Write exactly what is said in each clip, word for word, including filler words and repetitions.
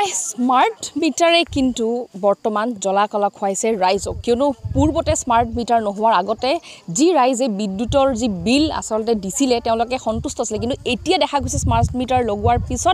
smart মিটাৰে কিন্তু বৰ্তমান জ্বলা-কলা খুৱাইছে ৰাইজক কিয়নো পূৰ্বতে স্মাৰ্ট মিটাৰ নোহোৱাৰ আগতে যি ৰাইজে বিদ্যুতৰ যি বিল আচলতে দিছিলে তেওঁলোকে সন্তুষ্ট আছিল কিন্তু এতিয়া দেখা গৈছে স্মাৰ্ট মিটাৰ লগোৱাৰ পিছত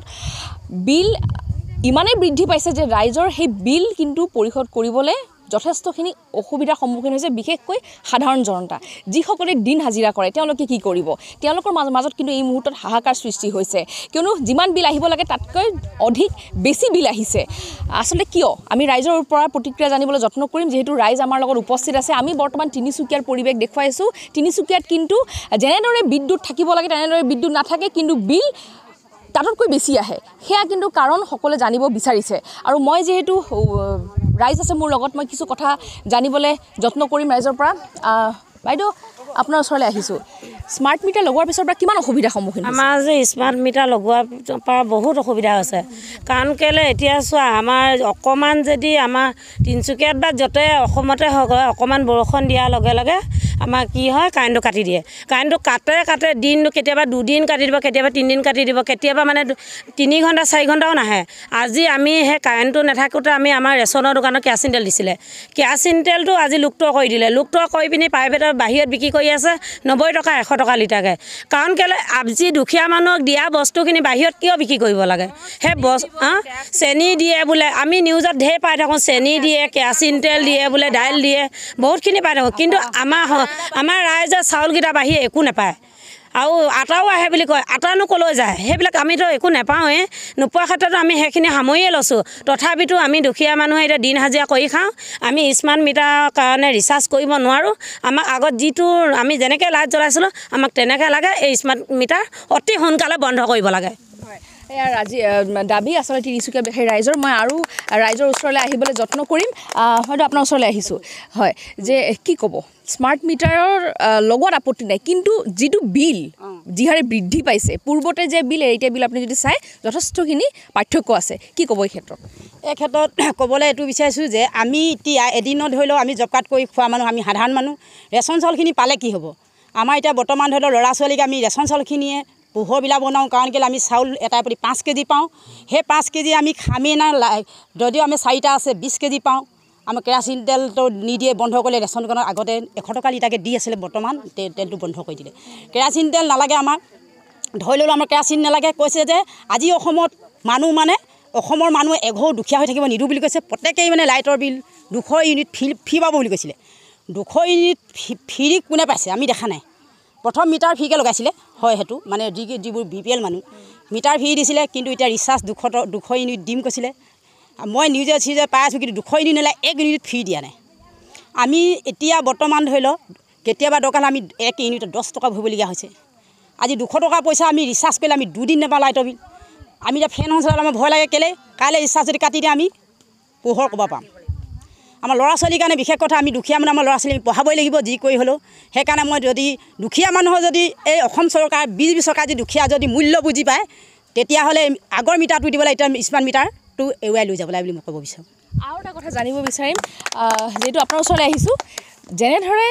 বিল ইমানেই বৃদ্ধি পাইছে যে ৰাইজৰ সেই বিল কিন্তু পৰিশোধ কৰিবলৈ যথেষ্টখিনি অসুবিধাৰ সন্মুখীন হৈছে বিশেষকৈ সাধাৰণ জনতা যিসকলে দিন হাজিৰা কৰে তেওঁলোকে কি কৰিব তেওঁলোকৰ মাজত কিন্তু এই মুহূৰ্তত হাহাকাৰ সৃষ্টি হৈছে কিয়নো যিমান বিল আহিব লাগে তাতকৈ অধিক বেছি বিল আহিছে আচলতে কিয় আমি ৰাইজৰ পৰা প্ৰতিক্ৰিয়া জানিবলৈ যত্ন কৰিম যেহেতু ৰাইজ আমাৰ লগত উপস্থিত আছে আমি বৰ্তমান তিনিচুকীয়াৰ পৰিৱেশ দেখুৱাইছোঁ তিনিচুকীয়াত কিন্তু যেনেদৰে বিদ্যুৎ থাকিব লাগে তেনেদৰে বিদ্যুৎ নাথাকে কিন্তু বিল তাতকৈ বেছি আহে সেয়া কিন্তু কাৰণ সকলোৱে জানিব বিচাৰিছে আৰু মই যেহেতু ৰাইজ আছে মোৰ লগত মই কিছু কথা জানিবলৈ যত্ন কৰিম ৰাইজৰ পৰা বাইদেউ আপোনাৰ ওচৰলৈ আহিছোঁ স্মাৰ্ট মিটাৰ লগোৱাৰ পিছৰ পৰা কিমান অসুবিধাৰ সন্মুখীন আমাৰ যে স্মাৰ্ট মিটাৰ লগোৱাৰ পৰা বহুত অসুবিধা হৈছে কাৰণ কেলে এতিয়া চোৱা আমাৰ অকণমান যদি আমাৰ তিনিচুকীয়াত বা য'তে অসমতে হওক অকণমান বৰষুণ দিয়াৰ লগে লগে আমাৰ কি হয় কাৰেণ্টটো কাটি দিয়ে কাৰেণ্টটো কাটে কাটে দিনটো কেতিয়াবা দুদিন কাটি দিব কেতিয়াবা তিনিদিন কাটি দিব কেতিয়াবা মানে তিনি ঘণ্টা চাৰি ঘণ্টাও নাহে আজি আমি সেই কাৰেণ্টটো নাথাকোঁতে আমি আমাৰ ৰেচনৰ দোকানত কেৰাচিন তেল দিছিলে কেৰাচিন তেলটো আজি লুপ্ত কৰি দিলে লুপ্ত কৰি পিনি প্ৰাইভেটৰ বাহিৰত বিক্ৰী কৰি আছে নব্বৈ টকা এশ টকা লিটাৰকৈ কাৰণ কেলৈ আজি দুখীয়া মানুহক দিয়া বস্তুখিনি বাহিৰত কিয় বিক্ৰী কৰিব লাগে সেই বস্তু চেনি দিয়ে বোলে আমি নিউজত ঢেৰ পাই থাকোঁ চেনি দিয়ে কেৰাচিন তেল দিয়ে বোলে দাইল দিয়ে বহুতখিনি পাই থাকোঁ কিন্তু আমাৰ আমাৰ ৰাইজে চাউলকেইটা বাহিৰে একো নাপায় আৰু আটাও আহে বুলি কয় আটানো ক'লৈ যায় সেইবিলাক আমিতো একো নাপাওঁৱে নোপোৱাৰ ক্ষেত্ৰতো আমি সেইখিনি সামৰিয়ে লৈছোঁ তথাপিতো আমি দুখীয়া মানুহে এতিয়া দিন হাজিৰা কৰি খাওঁ আমি স্মাৰ্ট মিটাৰৰ কাৰণে ৰিচাৰ্জ কৰিব নোৱাৰোঁ আমাক আগত যিটো আমি যেনেকৈ লাইট জ্বলাইছিলোঁ আমাক তেনেকৈ লাগে এই স্মাৰ্ট মিটাৰ অতি সোনকালে বন্ধ কৰিব লাগে এয়া আজি দাবী আচলতে তিনিচুকীয়া সেই ৰাইজৰ মই আৰু ৰাইজৰ ওচৰলৈ আহিবলৈ যত্ন কৰিম হয়তো আপোনাৰ ওচৰলৈ আহিছোঁ হয় যে কি ক'ব স্মাৰ্ট মিটাৰৰ লগত আপত্তি নাই কিন্তু যিটো বিল যিহাৰে বৃদ্ধি পাইছে পূৰ্বতে যে বিল এতিয়া বিল আপুনি যদি চাই যথেষ্টখিনি পাৰ্থক্য আছে কি ক'ব এই ক্ষেত্ৰত এই ক্ষেত্ৰত ক'বলৈ এইটো বিচাৰিছোঁ যে আমি এতিয়া এদিনত ধৰি লওক আমি জব কাৰ্ড কৰি খোৱা মানুহ আমি সাধাৰণ মানুহ ৰেচন চাউলখিনি পালে কি হ'ব আমাৰ এতিয়া বৰ্তমান ধৰি লওক ল'ৰা ছোৱালীক আমি ৰেচন চাউলখিনিয়ে পোহৰবিলাক বনাওঁ কাৰণ কেলৈ আমি চাউল এটাৰ প্ৰতি পাঁচ কেজি পাওঁ সেই পাঁচ কেজি আমি খামি না যদিও আমি চাৰিটা আছে বিছ কেজি পাওঁ আমাৰ কেৰাচিন তেলটো নিদিয়ে বন্ধ কৰিলে ৰেচন দোকানত আগতে এশ টকা লিটাৰকৈ দি আছিলে বৰ্তমান তেলটো বন্ধ কৰি দিলে কেৰাচিন তেল নালাগে আমাক ধৰি ল'লোঁ আমাৰ কেৰাচিন নালাগে কৈছে যে আজি অসমত মানুহ মানে অসমৰ মানুহ এঘৰ দুখীয়া হৈ থাকিব নিদিওঁ বুলি কৈছে প্ৰত্যেকেই মানে লাইটৰ বিল দুশ ইউনিট ফি ফি পাব বুলি কৈছিলে দুশ ইউনিট ফ্ৰী কোনে পাইছে আমি দেখা নাই প্ৰথম মিটাৰ ফ্ৰীকৈ লগাইছিলে হয় সেইটো মানে যি যিবোৰ বি পি এল মানুহ মিটাৰ ফ্ৰী দিছিলে কিন্তু এতিয়া ৰিচাৰ্জ দুশ দুশ ইউনিট দিম কৈছিলে মই নিউজে চিউজে পাই আছোঁ কিন্তু দুশ ইউনিট নেলাগে এক ইউনিট ফ্ৰী দিয়া নাই আমি এতিয়া বৰ্তমান ধৰি লওক কেতিয়াবা দৰকাৰ হ'লে আমি এক ইউনিটত দহ টকা ভৰিবলগীয়া হৈছে আজি দুশ টকা পইচা আমি ৰিচাৰ্জ কৰিলে আমি দুদিন নাপাওঁ লাইটৰ বিল আমি এতিয়া ফেন চলালে আমাৰ ভয় লাগে কেলৈ কাইলৈ ৰিচাৰ্জ যদি কাটি দিয়ে আমি পোহৰ ক'ব পাম আমাৰ ল'ৰা ছোৱালীৰ কাৰণে বিশেষ কথা আমি দুখীয়া মানুহ আমাৰ ল'ৰা ছোৱালী পঢ়াবই লাগিব যি কৰি হ'লেও সেইকাৰণে মই যদি দুখীয়া মানুহৰ যদি এই অসম চৰকাৰ বিজেপি চৰকাৰ যদি দুখীয়া যদি মূল্য বুজি পায় তেতিয়াহ'লে আগৰ মিটাৰটো দিবলৈ এতিয়া স্মাৰ্ট মিটাৰটো এৰুৱাই লৈ যাব লাগে বুলি মই ক'ব বিচাৰোঁ আৰু এটা কথা জানিব বিচাৰিম যিহেতু আপোনাৰ ওচৰলৈ আহিছোঁ যেনেদৰে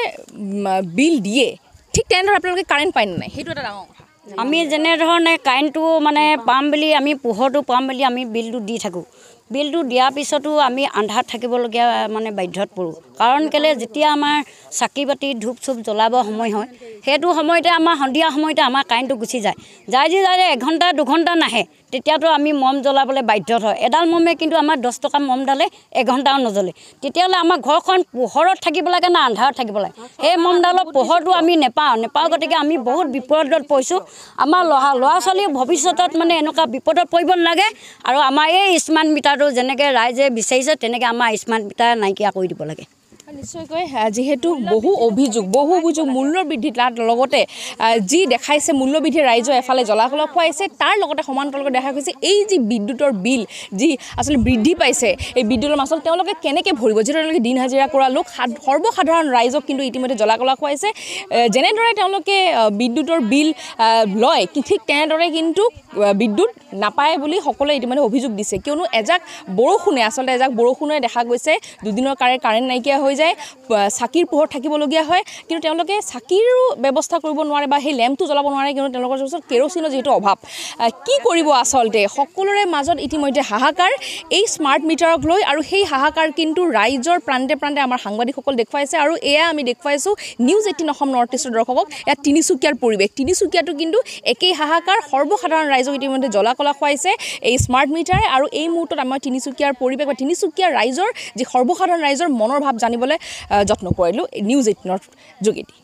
বিল দিয়ে ঠিক তেনেদৰে আপোনালোকে কাৰেণ্ট পায় নে নাই সেইটো এটা ডাঙৰ কথা আমি যেনেধৰণে কাৰেণ্টটো মানে পাম বুলি আমি পোহৰটো পাম বুলি আমি বিলটো দি থাকোঁ বিলটো দিয়াৰ পিছতো আমি আন্ধাৰত থাকিবলগীয়া মানে বাধ্যত পৰোঁ কাৰণ কেলৈ যেতিয়া আমাৰ চাকি বাতি ধূপ চুপ জ্বলাব সময় হয় সেইটো সময়তে আমাৰ সন্ধিয়া সময়তে আমাৰ কাৰেণ্টটো গুচি যায় যাই যি যায় এঘণ্টা দুঘণ্টা নাহে তেতিয়াতো আমি মম জ্বলাবলৈ বাধ্যত হয় এডাল মমে কিন্তু আমাৰ দহ টকা মমডালে এঘণ্টাও নজ্বলে তেতিয়াহ'লে আমাৰ ঘৰখন পোহৰত থাকিব লাগে না আন্ধাৰত থাকিব লাগে সেই মমডালৰ পোহৰটো আমি নেপাওঁ নেপাওঁ গতিকে আমি বহুত বিপদত পৰিছোঁ আমাৰ ল'ৰা ল'ৰা ছোৱালীৰ ভৱিষ্যতত মানে এনেকুৱা বিপদত পৰিব নালাগে আৰু আমাৰ এই স্মাৰ্ট মিটাৰটো যেনেকৈ ৰাইজে বিচাৰিছে তেনেকৈ আমাৰ স্মাৰ্ট মিটাৰ নাইকিয়া কৰি দিব লাগে নিশ্চয়কৈ যেহেতু বহু অভিযোগ বহু অভিযোগ মূল্য বৃদ্ধি তাৰ লগতে যি দেখাইছে মূল্যবৃদ্ধি ৰাইজৰ এফালে জ্বলাকলা খুৱাইছে তাৰ লগতে সমান্তৰালকৈ দেখা গৈছে এই যি বিদ্যুতৰ বিল যি আচলতে বৃদ্ধি পাইছে এই বিদ্যুতৰ মাচুল তেওঁলোকে কেনেকৈ ভৰিব যিহেতু তেওঁলোকে দিন হাজিৰা কৰা লোক সৰ্বসাধাৰণ ৰাইজক কিন্তু ইতিমধ্যে জ্বলাকলা খুৱাইছে যেনেদৰে তেওঁলোকে বিদ্যুতৰ বিল লয় ঠিক তেনেদৰে কিন্তু বিদ্যুৎ নাপায় বুলি সকলোৱে ইতিমধ্যে অভিযোগ দিছে কিয়নো এজাক বৰষুণে আচলতে এজাক বৰষুণে দেখা গৈছে দুদিনৰ কাৰে কাৰেণ্ট নাইকিয়া হৈ হৈ যায় চাকিৰ পোহৰত থাকিবলগীয়া হয় কিন্তু তেওঁলোকে চাকিৰো ব্যৱস্থা কৰিব নোৱাৰে বা সেই লেম্পটো জ্বলাব নোৱাৰে কিন্তু তেওঁলোকৰ ওচৰত কেৰচিনৰ যিহেতু অভাৱ কি কৰিব আচলতে সকলোৰে মাজত ইতিমধ্যে হাহাকাৰ এই স্মাৰ্ট মিটাৰক লৈ আৰু সেই হাহাকাৰ কিন্তু ৰাইজৰ প্ৰান্তে প্ৰান্তে আমাৰ সাংবাদিকসকল দেখুৱাইছে আৰু এয়া আমি দেখুৱাইছোঁ নিউজ এইটিন অসম নৰ্থ ইষ্টৰ দৰ্শকক ইয়াত তিনিচুকীয়াৰ পৰিৱেশ তিনিচুকীয়াটো কিন্তু একেই হাহাকাৰ সৰ্বসাধাৰণ ৰাইজক ইতিমধ্যে জ্বলা কলা খুৱাইছে এই স্মাৰ্ট মিটাৰে আৰু এই মুহূৰ্তত আমাৰ তিনিচুকীয়াৰ পৰিৱেশ বা তিনিচুকীয়াৰ ৰাইজৰ যি সৰ্বসাধাৰণ ৰাইজৰ মনৰ ভাৱ জানিবলৈ যত্ন কৰিলোঁ নিউজ এইটিনৰ যোগেদি